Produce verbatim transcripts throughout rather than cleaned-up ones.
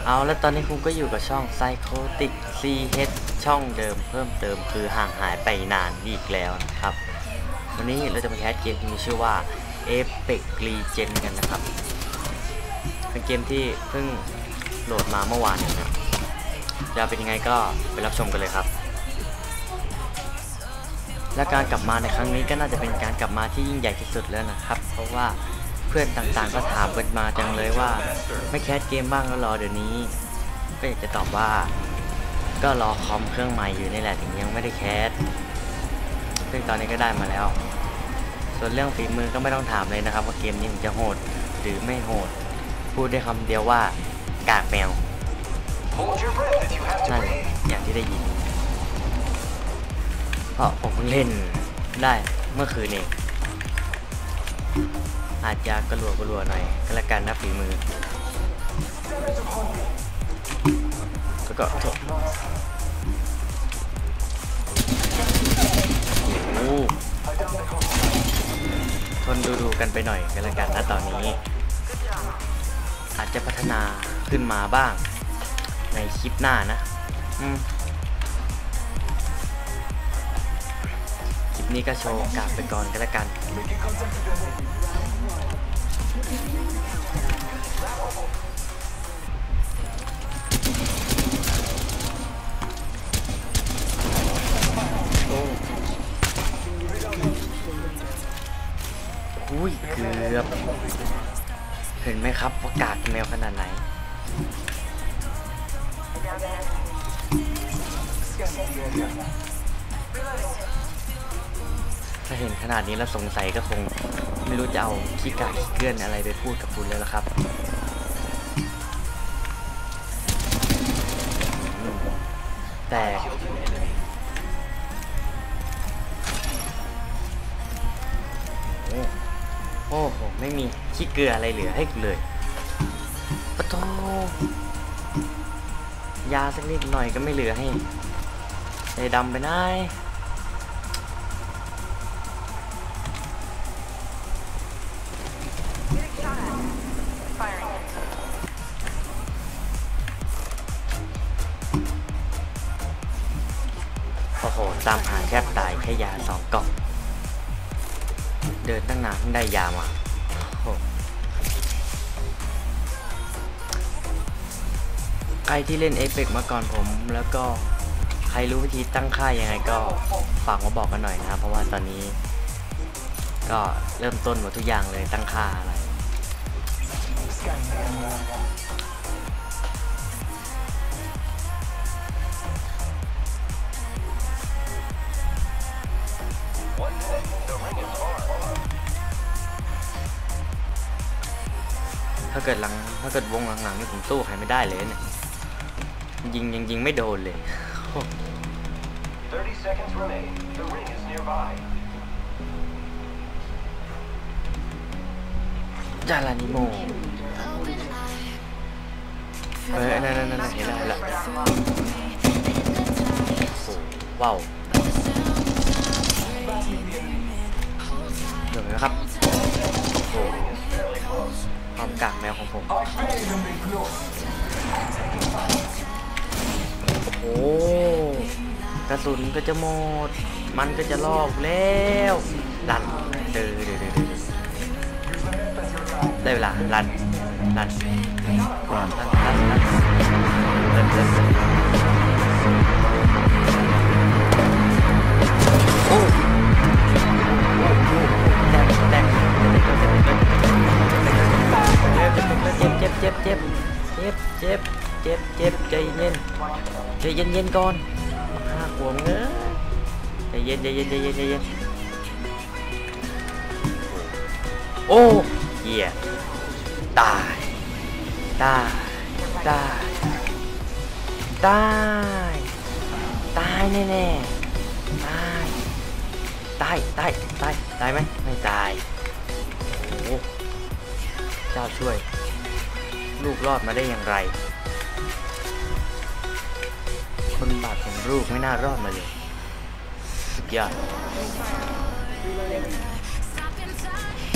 เอาแล้วตอนนี้คุณก็อยู่กับช่อง Psychotic ซี เอช ช่องเดิมเพิ่มเติมคือห่างหายไปนานอีกแล้วนะครับวันนี้เราจะมาแคสเกมที่มีชื่อว่า Apex Legends กันนะครับเป็นเกมที่เพิ่งโหลดมาเมื่อวานเองนะจะเป็นยังไงก็ไปรับชมกันเลยครับและการกลับมาในครั้งนี้ก็น่าจะเป็นการกลับมาที่ยิ่งใหญ่ที่สุดแล้วนะครับเพราะว่าเพื่อนต่างๆก็ถามกันมาจังเลยว่าไม่แคสเกมบ้างแล้วรอเดี๋ยวนี้ก็อยากจะตอบว่าก็รอคอมเครื่องใหม่อยู่นี่แหละถึงยังไม่ได้แคสซึ่งตอนนี้ก็ได้มาแล้วส่วนเรื่องฝีมือก็ไม่ต้องถามเลยนะครับว่าเกมนี้มันจะโหดหรือไม่โหดพูดได้คำเดียวว่ากากแมวนั่นอย่างที่ได้ยินเพราะผมเพิ่งเล่นได้เมื่อคืนเองอาจจะกระลัวกระลัวหน่อยก็แล้วกันนะฝีมือแล้วก็โอ้ทนดูดูกันไปหน่อยก็แล้วกันนะตอนนี้อาจจะพัฒนาขึ้นมาบ้างในคลิปหน้านะอืมคลิปนี้ก็โชว์กากไปก่อนก็แล้วกันอุ้ยเกือบเห็นไหมครับว่ากากแมวขนาดไหนถ้าเห็นขนาดนี้แล้วสงสัยก็คงไม่รู้จะเอาขี้กากขี้เกื้อนอะไรไปพูดกับคุณแล้วล่ะครับแต่โอ้โหไม่มีขี้เกลืออะไรเหลือให้เลยปะโถยาสักนิดหน่อยก็ไม่เหลือให้ใจดำไปได้โอ้โหตามหาแทบตายแค่ยาสองกล่องเดินตั้งนานเพิ่งได้ยามาใครที่เล่น Apex มาก่อนผมแล้วก็ใครรู้วิธีตั้งค่ายังไงก็ฝากมาบอกกันหน่อยนะครับเพราะว่าตอนนี้ก็เริ่มต้นหมดทุกอย่างเลยตั้งค่าอะไรถ้าเกิดหลังถ้าเกิดวงหลังๆนี่ผมสู้ใครไม่ได้เลยเนี่ยยิงยังยิงไม่โดนเลยจารานิโมเฮ้ยนั่นนั่นนั่นเห็นแล้วแล้วโอ้ว้าวเดี๋ยวนะครับโอ้ความกากแมวของผมโอ้กระสุนก็จะหมดมันก็จะลอกแล้วลั่นเดือดได้เวลาลั่นลั่นลั่นลั่นลั่นลั่นลั่นลั่นโอ้แดงแดงเจ็บเจ็บเจ็บเจ็บเจ็บเจ็บเจ็บเจ็บใจเย็นใจเย็นเย็นก่อนห้าขวบเนอะใจเย็นใจเย็นใจเย็นใจเย็นโอ้เหี้ยตายตายตายตายตายแน่แน่ตายตายตายตายตายไหมไม่ตายโอ้เจ้าช่วยลูกรอดมาได้อย่างไรคนบาปของลูกไม่น่ารอดมาเลยสุดยอด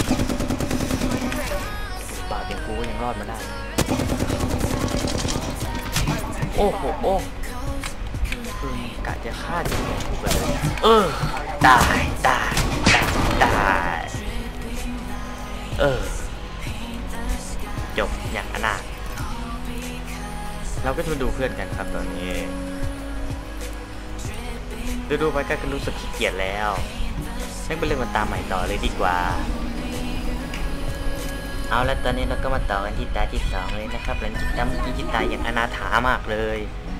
บาปอย่างกูก็ยังรอดมาได้อ้โหโอ้คือกะจะฆ่าจริงของกูกันเลยเออตายตายตายเออจบอย่างอนาถเราก็มาดูเพื่อนกันครับตอนนี้ดูดูไปก็รู้สึกขี้เกียจแล้วให้ไปเล่นมันตามใหม่ต่อเลยดีกว่าเอาแล้วตอนนี้เราก็มาต่อกันที่ตาที่สองเลยนะครับหลังจากที่ที่จิตตายอย่างอนาถามากเลย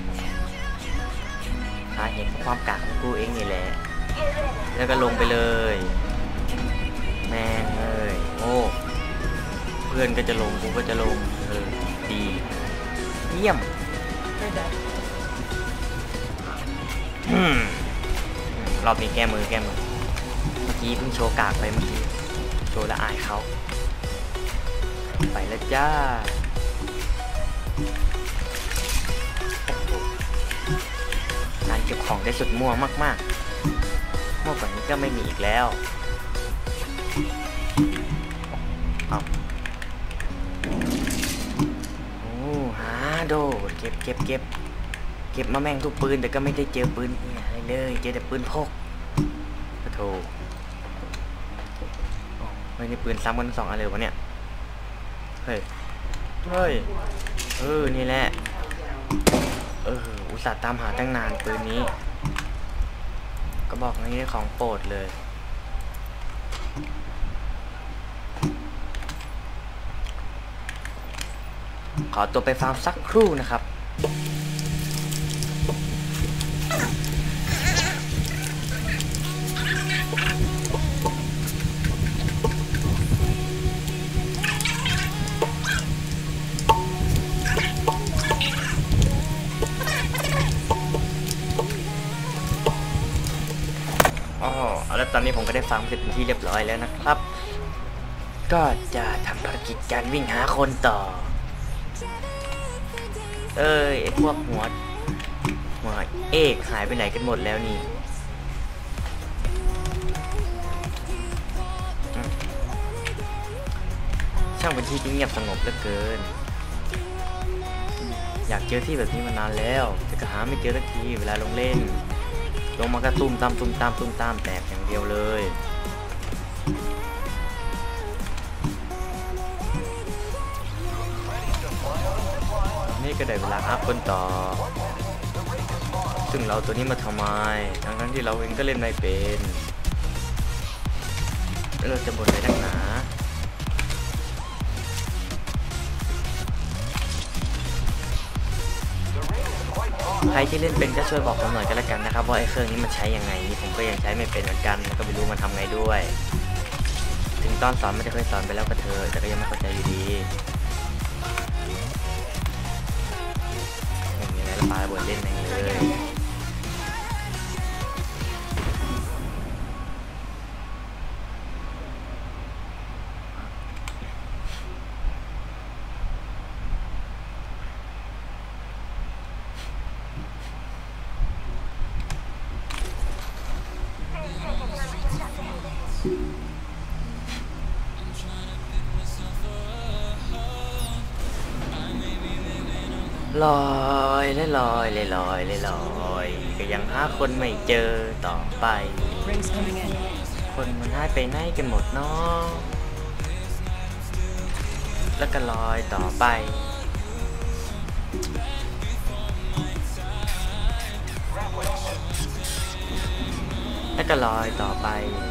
สาเหตุของความกากของกูเองนี่แหละแล้วก็ลงไปเลยแม่งเอ้ยโอ้เพื่อนก็จะลงกูก็จะลงเออดีเยี่ยมอืมรอบนี้แก้มือแก้มือเมื่อกี้เพิ่งโชว์กากไปเมื่อกี้โชว์และอายเขาไปแล้วจ้าการเก็บของได้สุดมั่วมากๆมั่วกว่านี้ก็ไม่มีอีกแล้วเอาโอ้หาโดเก็บเก็บเก็บเก็บมาแม่งทุกปืนแต่ก็ไม่ได้เจอปืนอะไรเลยเจอแต่ปืนพกกระโถไม่ได้ปืนซ้ำกันสองอันเลยวะเนี่ยเฮ้ยเฮ้ยเออนี่แหละเอออุตส่าห์ตามหาตั้งนานปืนนี้ก็บอกนี่ได้ของโปรดเลยขอตัวไปฟาร์มสักครู่นะครับแล้วตอนนี้ผมก็ได้ฟังเสร็จเป็นที่เรียบร้อยแล้วนะครับก็จะทำภารกิจการวิ่งหาคนต่อเอ้ยไอพวกหัวหัวเอกหายไปไหนกันหมดแล้วนี่ช่างเป็นที่ที่เงียบสงบเหลือเกินอยากเจอที่แบบนี้มานานแล้วแต่ก็หาไม่เจอสักทีเวลาลงเล่นลงมากระตุ้มตามตุ้มตามตุ้มตามแตกอย่างเดียวเลยนี่ก็ได้เวลาอัพคนต่อซึ่งเราตัวนี้มาทำไมทั้งทั้งที่เราเองก็เล่นไม่เป็นแล้วเราจะบ่นอะไรนักหนาใครที่เล่นเป็นก็ช่วยบอกผมหน่อยก็แล้วกันนะครับว่าไอ้เครื่องนี้มันใช้ยังไงนี่ผมก็ยังใช้ไม่เป็นเหมือนกันแล้วก็ไม่รู้มันทำไงด้วยถึงตอนสอนมันจะเคยสอนไปแล้วก็เธอแต่ก็ยังไม่เข้าใจอยู่ดีไม่มีอะไรละปาระเบิดเล่นเองเลยลอยเลยลอยเลยลอยเลยลอยก็ยังหาคนไม่เจอต่อไปคนมันหายไปไหนกันหมดเนาะแล้วก็ลอยต่อไปแล้วก็ลอยต่อไป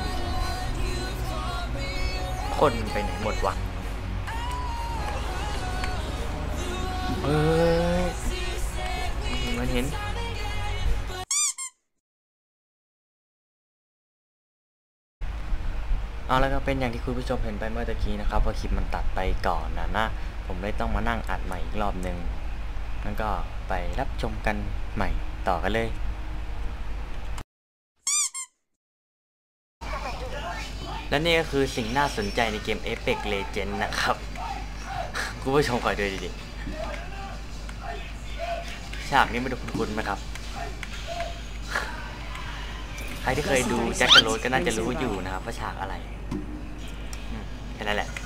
คนไปไหนหมดวะเอ้ยมันเห็นเอาแล้วก็เป็นอย่างที่คุณผู้ชมเห็นไปเมื่อตะกี้นะครับว่าคลิปมันตัดไปก่อนนะนะผมเลยต้องมานั่งอัดใหม่อีกรอบหนึ่งแล้วก็ไปรับชมกันใหม่ต่อกันเลยและนี่ก็คือสิ่งน่าสนใจในเกม Apex Legends นะครับคุณผู้ชมคอยดูดิฉากนี้ไม่ดูคุ้นๆไหมครับใครที่เคยดูแจ็คเดอะโรดก็น่าจะรู้อยู่นะครับว่าฉากอะไรแค่นั้นแหละ